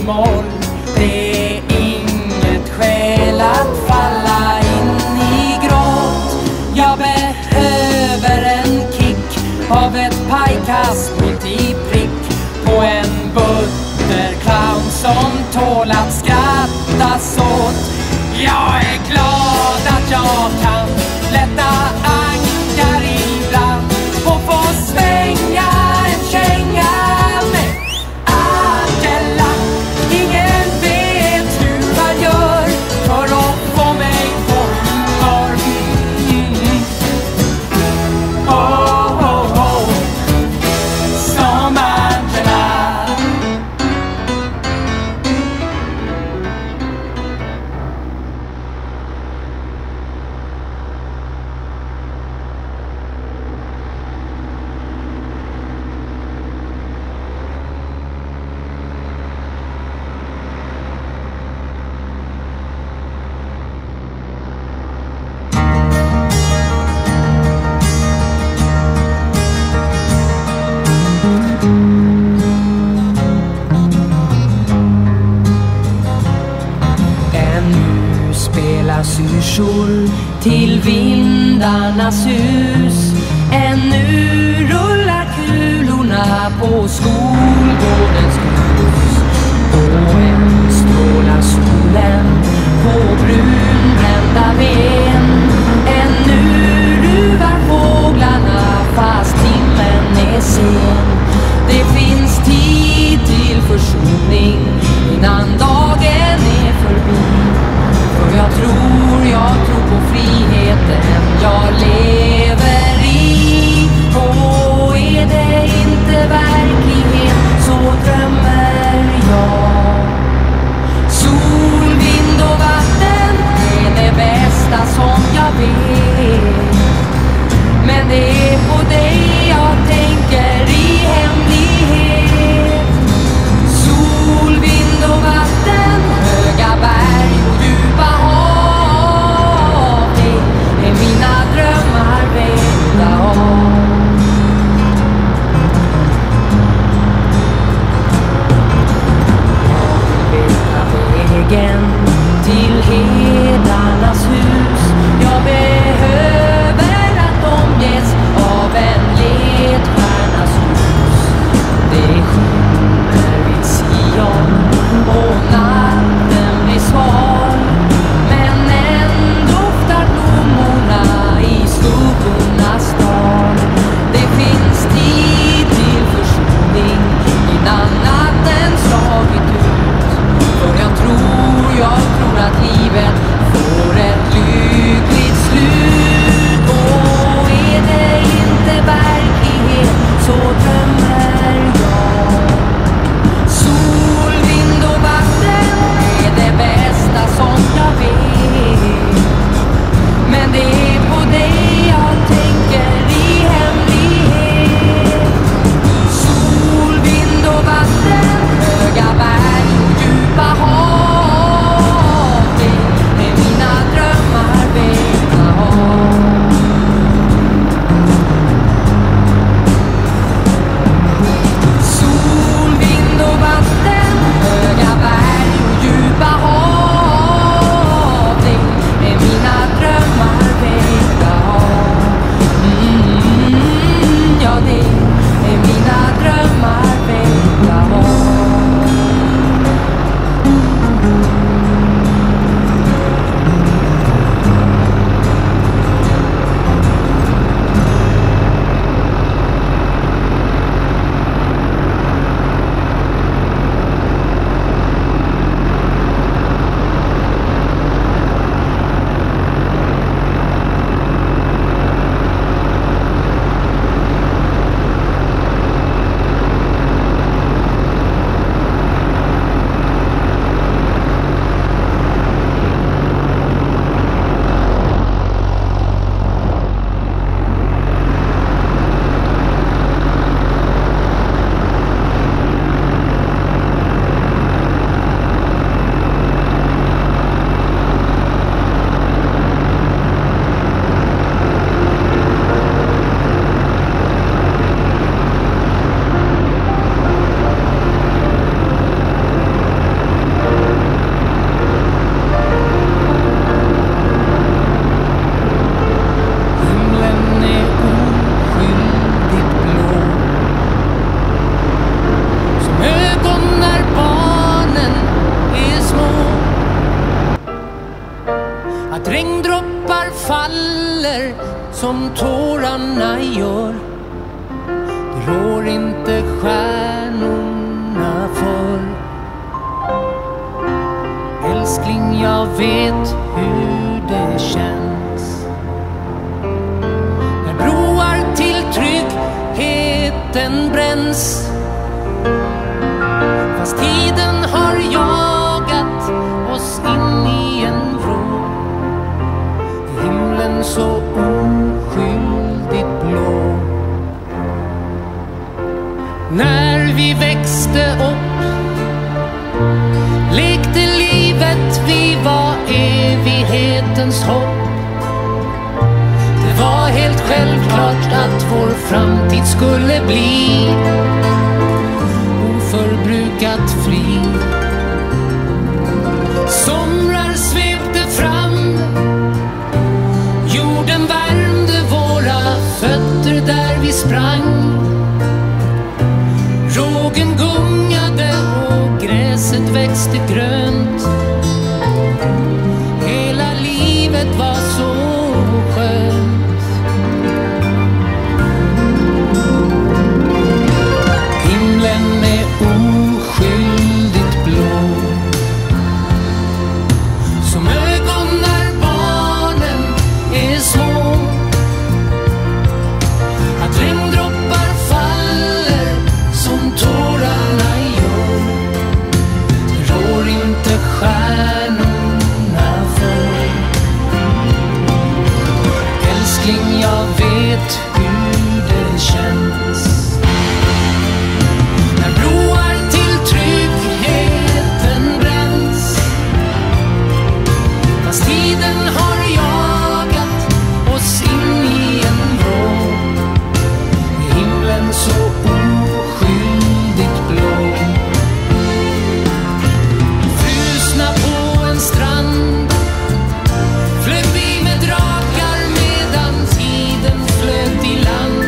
moll. Det är inget skäl att falla in i gråt. Jag behöver en kick av ett pajkast mitt i prick på en butterclown som tål att skrattas åt. Jag är glad att jag kan lätta ankar ibland och få svänga en känga med Angela. Ingen vet hur man gör för att få mig på humör. Oh, oh, oh. Som Angela. Syrsor till vindarnas hus. Ännu rullar kulorna på skolgårdens grus. Och än strålar solen på brunbrända ben. Ännu ruvar fåglarna fast himlen är sen. Det finns tid till försoning innan dagen är förbi. För jag tror på friheten jag lever i. Och är det inte verklighet så drömmer jag. Sol, vind och vatten är det bästa som jag vet. Men det är på dig jag tänker i hemlighet. Sol, vind och vatten, höga berg och djupa hav. Det är mina drömmar väckta av. Jag vill veta vägen till hedarnas hus. Jag behöver att omges av en ledstjärnas ljus. Det skymmer vid Sion och natten blir sval. Men än doftar blommorna i skuggornas dal. Det finns tid till försoning innan natten slagit ut. För jag tror att livet regndroppar faller som tårarna gör. Det rår inte stjärnorna för. Älskling, jag vet hur det känns när broar till tryggheten bränns. Fast tiden har jagat oss in i en vrå, himlen så oskyldigt blå. När vi växte upp lekte livet, vi var evighetens hopp. Det var helt självklart att vår framtid skulle bli oförbrukat fri. Somrar svepte fram, jorden värmde våra fötter där vi sprang. Rågen gungade och gräset växte grönt. Hela livet var så skönt. Himlen är oskyldigt blå, som ögon när barnen är små. Att regndroppar faller som tårarna gör, det rår inte stjärnorna för. Älskling, jag vet hur det känns när broar till tryggheten bränns. Fast tiden har jagat oss in i en vrå, himlen så oskyldigt blå. Frusna på en strand flög vi med drakar medan tiden flöt i land.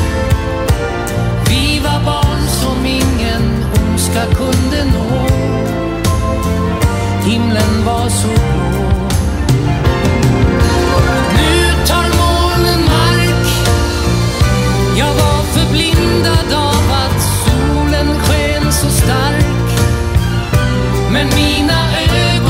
Vi var barn som ingen ondska kunde nå, himlen var så blå. Nu tar molnen mark, jag var förblindad av att solen sken så stark. Men mina ögon